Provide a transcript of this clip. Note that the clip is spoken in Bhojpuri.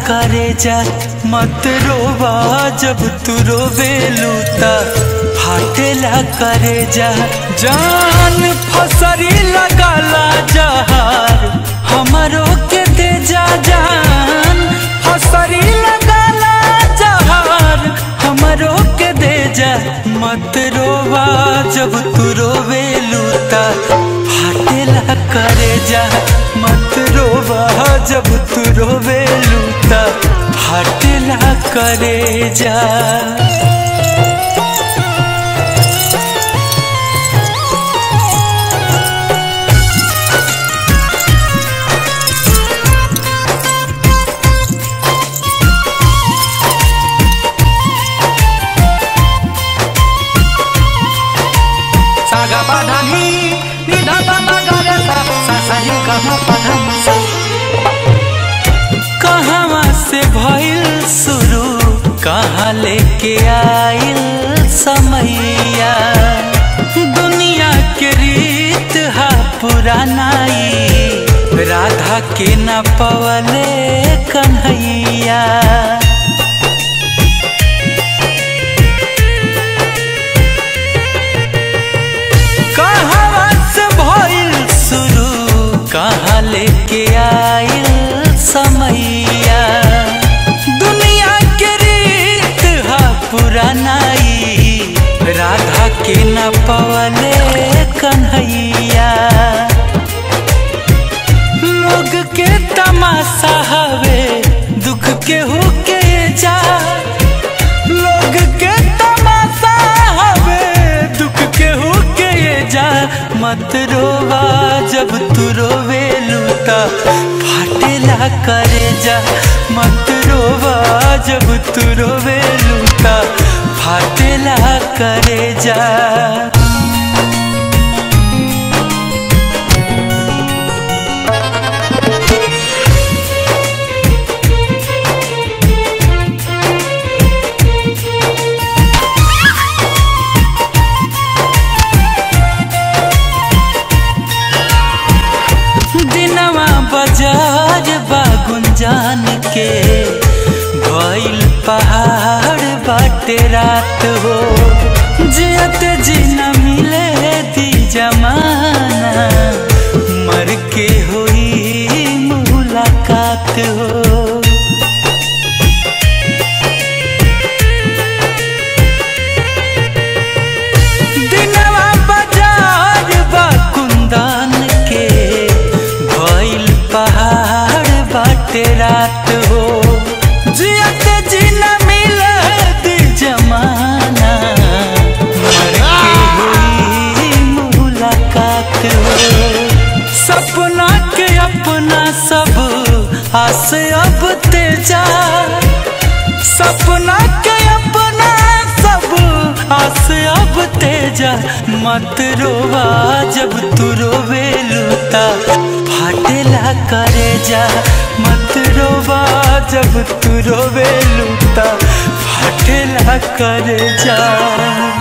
करे जा मत रोवा जब तू रोवे लूता फाटेला करे जा। जान फसरी लगाला जहार हमारो के दे जा। जान फसरी लगाला जहार हमारो के दे जा। मत रोवा जब तू रोवे लूता फाटेला करे जा। मत रोवा जब तू रोवे लूता फाटेला करे जा। कहवा से भइल शुरू कहाँ लेके आइल समैया। दुनिया के रीत हा पुरानाई राधा के न पवले कन्हैया। कहाँ लेके आइल समैया। दुनिया के रीत हा पुरानाई राधा के न पवले कन्हैया। लोग के तमाशा हवे दुख के होके जा। लोग के तमाशा हवे दुख के होके जा। मत रोवा जब तू रोवे लूता फाटेला करे जा। मत रोवा जब तू रोवे लूता फाटेला करे जा। बाजार बागुंजान के भइल पहाड़ बाटे रात हो। जियत जी न मिले दी जमाना मर के होई मुलाकात हो। दिनवा बाजार बाकुंदान के भइल पहाड़ बाटे रात हो। जियत जी न मिलत जमाना मर के हुई मुलाकात हो। सपना के अपना सब आस अब तेजा। सपना के अपना सब आस अब तेजा। मत रोवा जब तू रोवे लूता फाटेला करे जा। मत रोवा जब तू रोवे लूता फाटेला करे जा।